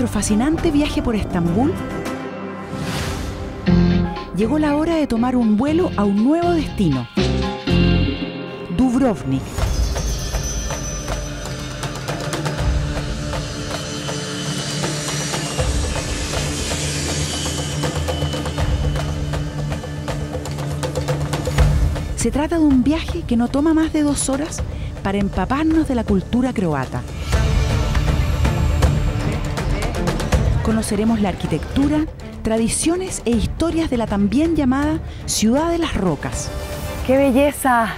nuestro fascinante viaje por Estambul, llegó la hora de tomar un vuelo a un nuevo destino, Dubrovnik. Se trata de un viaje que no toma más de 2 horas para empaparnos de la cultura croata. Conoceremos la arquitectura, tradiciones e historias de la también llamada Ciudad de las Rocas. ¡Qué belleza!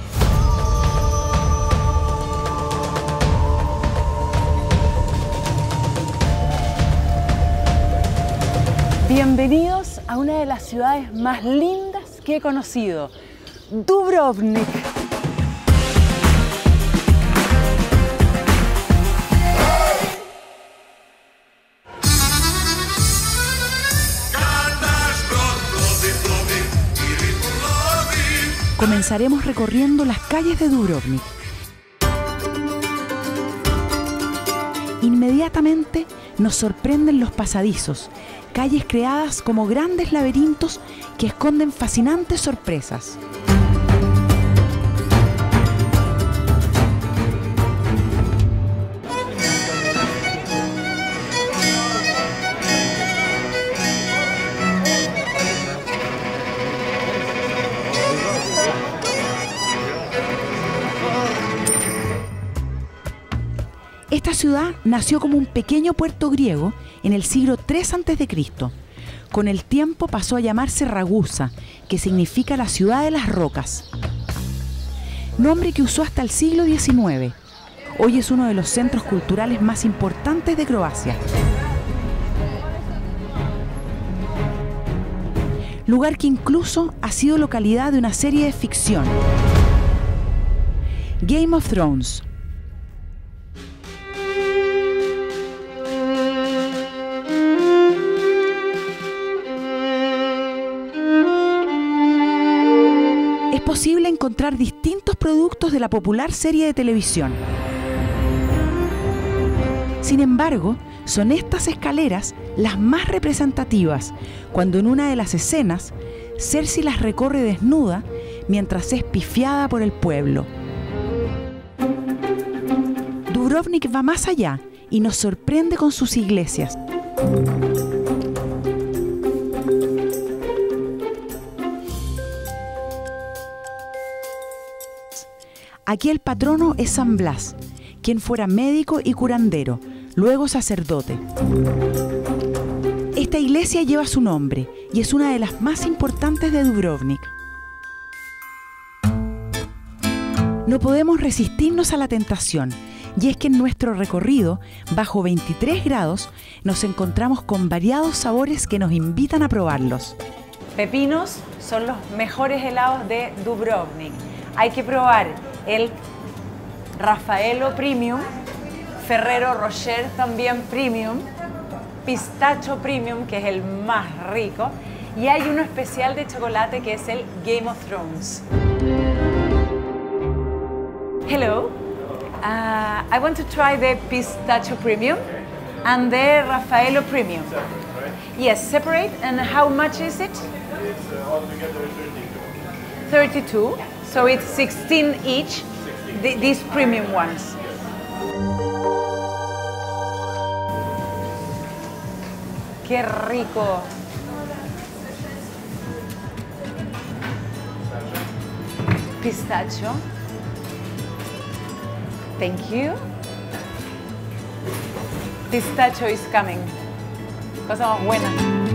Bienvenidos a una de las ciudades más lindas que he conocido, Dubrovnik. Comenzaremos recorriendo las calles de Dubrovnik. Inmediatamente nos sorprenden los pasadizos, calles creadas como grandes laberintos que esconden fascinantes sorpresas. Esta ciudad nació como un pequeño puerto griego en el siglo III a.C. Con el tiempo pasó a llamarse Ragusa, que significa la ciudad de las rocas, nombre que usó hasta el siglo XIX. Hoy es uno de los centros culturales más importantes de Croacia. Lugar que incluso ha sido localidad de una serie de ficción, Game of Thrones. Es posible encontrar distintos productos de la popular serie de televisión. Sin embargo, son estas escaleras las más representativas, cuando en una de las escenas, Cersei las recorre desnuda mientras es pifiada por el pueblo. Dubrovnik va más allá y nos sorprende con sus iglesias. Aquí el patrono es San Blas, quien fuera médico y curandero, luego sacerdote. Esta iglesia lleva su nombre y es una de las más importantes de Dubrovnik. No podemos resistirnos a la tentación, y es que en nuestro recorrido, bajo 23 grados, nos encontramos con variados sabores que nos invitan a probarlos. Pepinos son los mejores helados de Dubrovnik. Hay que probar el Raffaello Premium, Ferrero Rocher también Premium, Pistacho Premium, que es el más rico, y hay uno especial de chocolate que es el Game of Thrones. Hello, I want to try the Pistacho Premium and the Raffaello Premium. Yes, separate. And how much is it? It's altogether 32. 32. So it's 16 each, these premium ones. ¡Qué rico! Pistacho. Thank you. Pistacho is coming. Cosa más buena.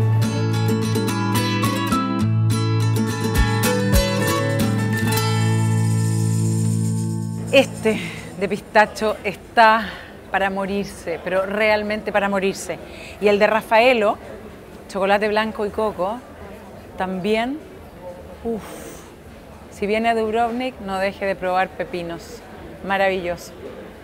Este de pistacho está para morirse, pero realmente para morirse. Y el de Raffaello, chocolate blanco y coco, también, uff. Si viene a Dubrovnik, no deje de probar pepinos. Maravilloso.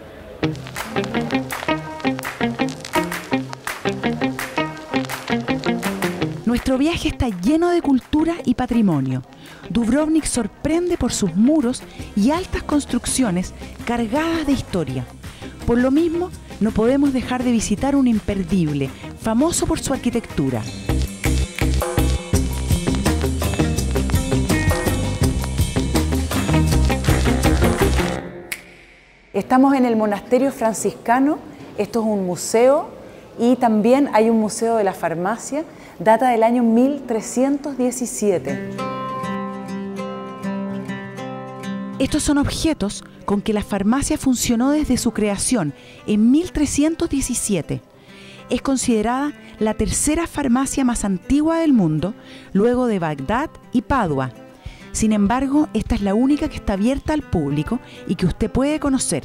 Nuestro viaje está lleno de cultura y patrimonio. Dubrovnik sorprende por sus muros y altas construcciones cargadas de historia. Por lo mismo, no podemos dejar de visitar un imperdible, famoso por su arquitectura. Estamos en el monasterio franciscano, esto es un museo y también hay un museo de la farmacia, data del año 1317. Estos son objetos con que la farmacia funcionó desde su creación en 1317. Es considerada la tercera farmacia más antigua del mundo, luego de Bagdad y Padua. Sin embargo, esta es la única que está abierta al público y que usted puede conocer.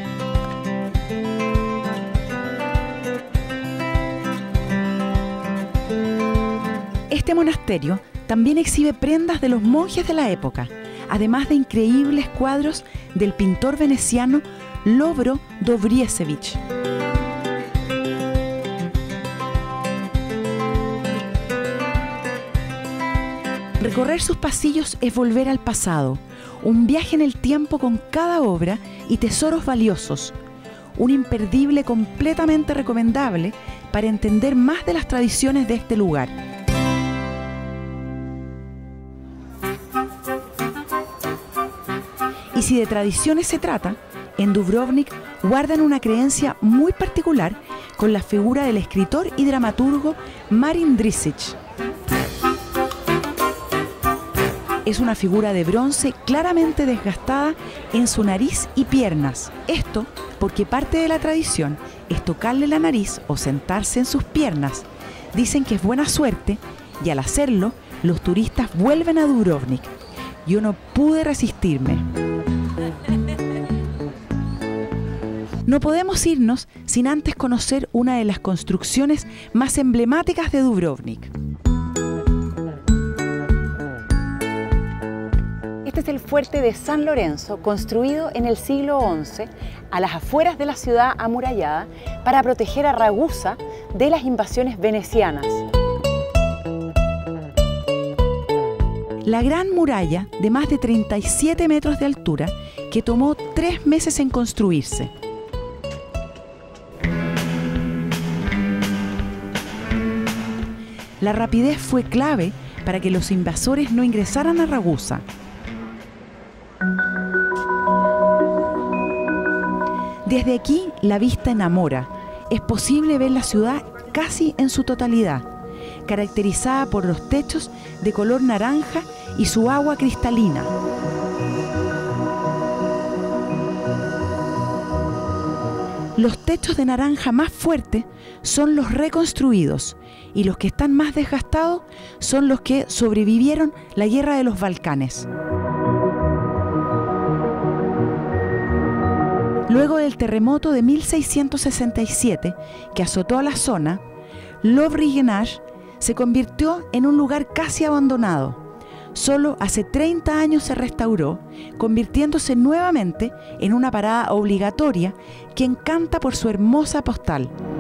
Este monasterio también exhibe prendas de los monjes de la época, además de increíbles cuadros del pintor veneciano Lovro Dobriesevič. Recorrer sus pasillos es volver al pasado, un viaje en el tiempo con cada obra y tesoros valiosos, un imperdible completamente recomendable para entender más de las tradiciones de este lugar. Y si de tradiciones se trata, en Dubrovnik guardan una creencia muy particular con la figura del escritor y dramaturgo Marin Držić. Es una figura de bronce claramente desgastada en su nariz y piernas. Esto porque parte de la tradición es tocarle la nariz o sentarse en sus piernas. Dicen que es buena suerte y al hacerlo, los turistas vuelven a Dubrovnik. Yo no pude resistirme. No podemos irnos sin antes conocer una de las construcciones más emblemáticas de Dubrovnik. Este es el fuerte de San Lorenzo, construido en el siglo XI a las afueras de la ciudad amurallada para proteger a Ragusa de las invasiones venecianas. La gran muralla de más de 37 metros de altura que tomó 3 meses en construirse. La rapidez fue clave para que los invasores no ingresaran a Ragusa. Desde aquí la vista enamora. Es posible ver la ciudad casi en su totalidad, caracterizada por los techos de color naranja y su agua cristalina. Los techos de naranja más fuertes son los reconstruidos y los que están más desgastados son los que sobrevivieron la guerra de los Balcanes. Luego del terremoto de 1667 que azotó a la zona, Lovrijenac se convirtió en un lugar casi abandonado. Solo hace 30 años se restauró, convirtiéndose nuevamente en una parada obligatoria que encanta por su hermosa postal.